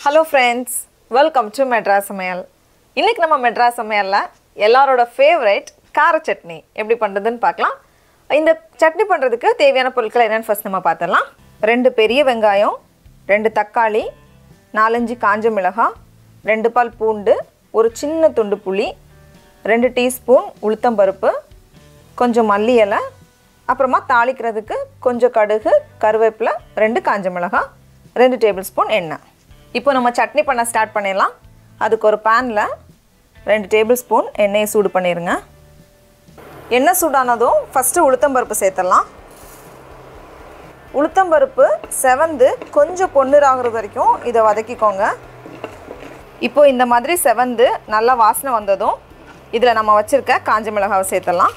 Hello friends, welcome to Madras Samayal. இன்னைக்கு நம்ம Madras Samayalல எல்லாரோட ஃபேவரட் கார சட்னி எப்படி பண்றதுன்னு பார்க்கலாம். இந்த சட்னி பண்றதுக்கு தேவையான பொருட்கள் என்னன்னு ஃபர்ஸ்ட் நம்ம பார்த்தறலாம். 2 பெரிய வெங்காயம், 2 தக்காளி, 4-5 காஞ்ச மிளகாய், 2 பல் பூண்டு, ஒரு சின்ன துண்டு புளி, 2 டீஸ்பூன் உளுத்தம் பருப்பு, கொஞ்சம் மல்லி இலை, அப்புறமா தாளிக்கிறதுக்கு கொஞ்சம் கடுகு, கருவேப்பிலை, 2 காஞ்ச மிளகாய், 2 டேபிள்ஸ்பூன் எண்ணெய். இப்போ நம்ம சட்னி பண்ண ஸ்டார்ட் பண்ணிடலாம். அதுக்கு ஒரு பேனில் 2 டேபிள்ஸ்பூன் எண்ணெயை சூடு பண்ணிடுங்க. எண்ணெய் சூடானதும் ஃபஸ்ட்டு உளுத்தம்பருப்பு சேர்த்துடலாம். உளுத்தம்பருப்பு செவந்து கொஞ்சம் பொன்னிறாகிறது வரைக்கும் இதை வதக்கிக்கோங்க. இப்போ இந்த மாதிரி செவந்து நல்லா வாசனை வந்ததும் இதில் நம்ம வச்சுருக்க காஞ்ச மிளகாவை சேர்த்துடலாம்.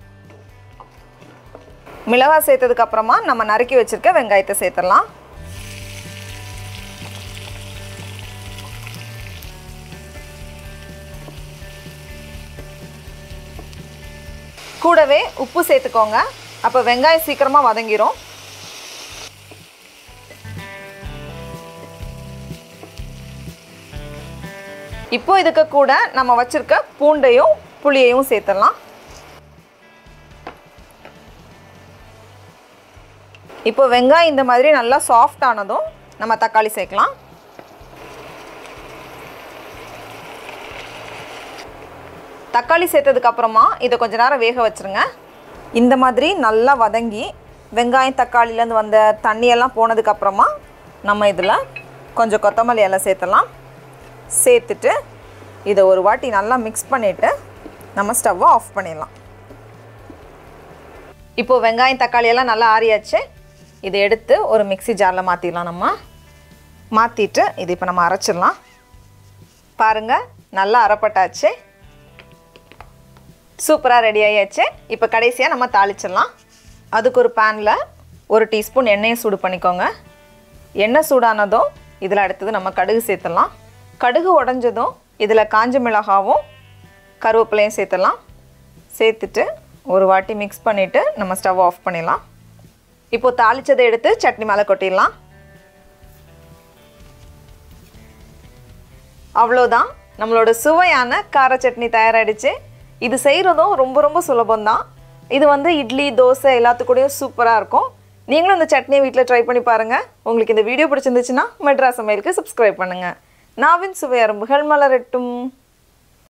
மிளகாய் சேர்த்ததுக்கப்புறமா நம்ம நறுக்கி வச்சுருக்க வெங்காயத்தை சேர்த்துடலாம். கூடவே உப்பு சேர்த்துக்கோங்க. அப்போ வெங்காயம் சீக்கிரமாக வதங்கிரும். இப்போ இதுக்கு கூட நம்ம வச்சிருக்க பூண்டையும் புளியையும் சேர்த்துடலாம். இப்போ வெங்காயம் இந்த மாதிரி நல்லா சாஃப்ட் ஆனதும் நம்ம தக்காளி சேர்க்கலாம். தக்காளி சேர்த்ததுக்கு அப்புறமா இதை கொஞ்ச நேரம் வேக வச்சுருங்க. இந்த மாதிரி நல்லா வதங்கி வெங்காயம் தக்காளிலேருந்து வந்த தண்ணியெல்லாம் போனதுக்கப்புறமா நம்ம இதில் கொஞ்சம் கொத்தமல்லி எல்லாம் சேர்த்துடலாம். சேர்த்துட்டு இதை ஒரு வாட்டி நல்லா மிக்ஸ் பண்ணிவிட்டு நம்ம ஸ்டவ்வை ஆஃப் பண்ணிடலாம். இப்போது வெங்காயம் தக்காளியெல்லாம் நல்லா ஆறியாச்சு. இதை எடுத்து ஒரு மிக்ஸி ஜாரில் மாற்றிடலாம். நம்ம மாற்றிட்டு இது இப்போ நம்ம அரைச்சிடலாம். பாருங்கள், நல்லா அரைப்பட்டாச்சு. சூப்பராக ரெடி ஆகியாச்சு. இப்போ கடைசியாக நம்ம தாளிச்சிடலாம். அதுக்கு ஒரு பேனில் 1 டீஸ்பூன் எண்ணெயை சூடு பண்ணிக்கோங்க. எண்ணெய் சூடானதும் இதில் அடுத்தது நம்ம கடுகு சேர்த்துடலாம். கடுகு உடஞ்சதும் இதில் காஞ்ச மிளகாவும் கருவேப்பிலையும் சேர்த்துடலாம். சேர்த்துட்டு ஒரு வாட்டி மிக்ஸ் பண்ணிவிட்டு நம்ம ஸ்டவ் ஆஃப் பண்ணிடலாம். இப்போது தாளித்ததை எடுத்து சட்னி மேலே கொட்டிடலாம். அவ்வளோதான், நம்மளோட சுவையான கார சட்னி தயாராகிடுச்சு. இது செய்கிறதும் ரொம்ப சுலபம்தான். இது இட்லி, தோசை எல்லாத்துக்கூடையும் சூப்பராக இருக்கும். நீங்களும் இந்த சட்னியை வீட்டில் ட்ரை பண்ணி பாருங்கள். உங்களுக்கு இந்த வீடியோ பிடிச்சிருந்துச்சுன்னா மெட்ராஸ் சமையலுக்கு சப்ஸ்கிரைப் பண்ணுங்கள். நாவின் சுவை அரும்புகள் மலரட்டும்.